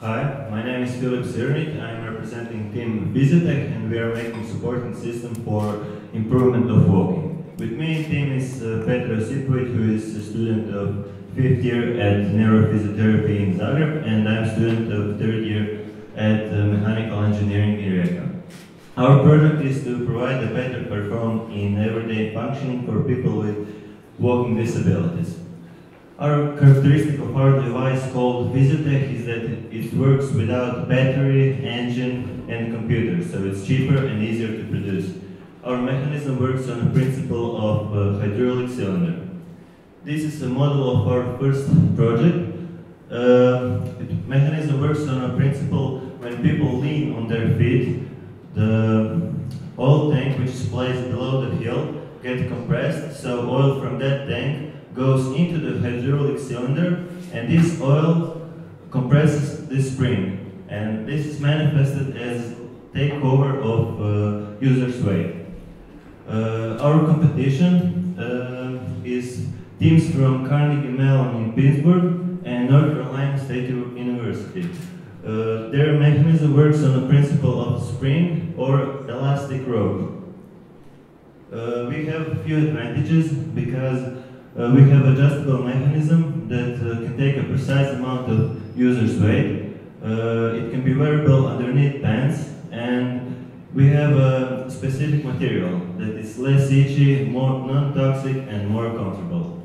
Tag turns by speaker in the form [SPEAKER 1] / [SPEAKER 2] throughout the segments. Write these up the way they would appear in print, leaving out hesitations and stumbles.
[SPEAKER 1] Hi, my name is Filip Zirnik. I'm representing team Visiotech and we are making supporting system for improvement of walking. With me in team is Petar Osipovic, who is a student of 5th year at Neurophysiotherapy in Zagreb, and I'm a student of 3rd year at Mechanical Engineering in Rijeka. Our project is to provide a better performance in everyday functioning for people with walking disabilities. Our characteristic of our device called Visiotech is that it works without battery, engine and computer, so it's cheaper and easier to produce. Our mechanism works on a principle of hydraulic cylinder. This is a model of our first project. The mechanism works on a principle when people lean on their feet, the oil tank which is placed below the heel gets compressed, so oil from that tank goes into the hydraulic cylinder, and this oil compresses the spring, and this is manifested as takeover of user's weight. Our competition is teams from Carnegie Mellon in Pittsburgh and North Carolina State University. Their mechanism works on the principle of spring or elastic rope. We have a few advantages because we have adjustable mechanism that can take a precise amount of user's weight. It can be wearable underneath pants, and we have a specific material that is less itchy, more non-toxic and more comfortable.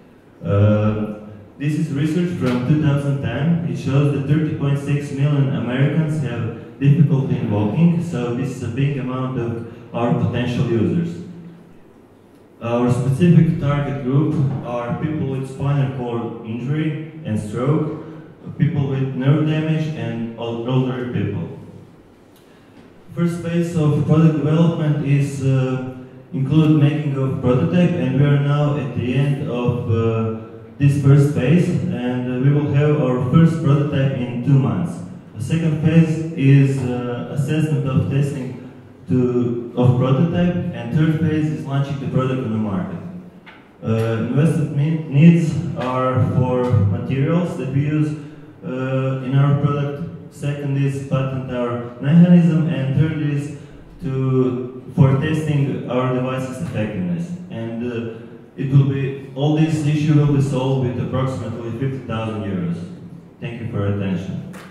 [SPEAKER 1] This is research from 2010. It shows that 30.6 million Americans have difficulty in walking, so this is a big amount of our potential users. Our specific target group are people with spinal cord injury and stroke, people with nerve damage and older people. First phase of product development is include making of prototype, and we are now at the end of this first phase, and we will have our first prototype in 2 months. The second phase is assessment of testing of prototype, and third phase is launching the product on the market. Investment needs are for materials that we use in our product. Second is patent our mechanism, and third is for testing our device's effectiveness. And all these issues will be solved with approximately 50,000 euros. Thank you for your attention.